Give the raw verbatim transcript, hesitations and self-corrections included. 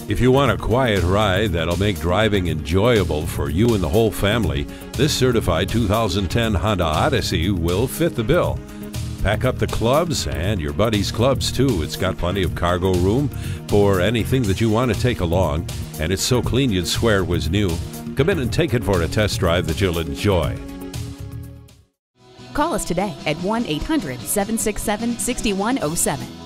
If you want a quiet ride that'll make driving enjoyable for you and the whole family, this certified two thousand ten Honda Odyssey will fit the bill. Pack up the clubs and your buddies' clubs too. It's got plenty of cargo room for anything that you want to take along, and it's so clean you'd swear it was new. Come in and take it for a test drive that you'll enjoy. Call us today at one eight hundred, seven six seven, six one zero seven.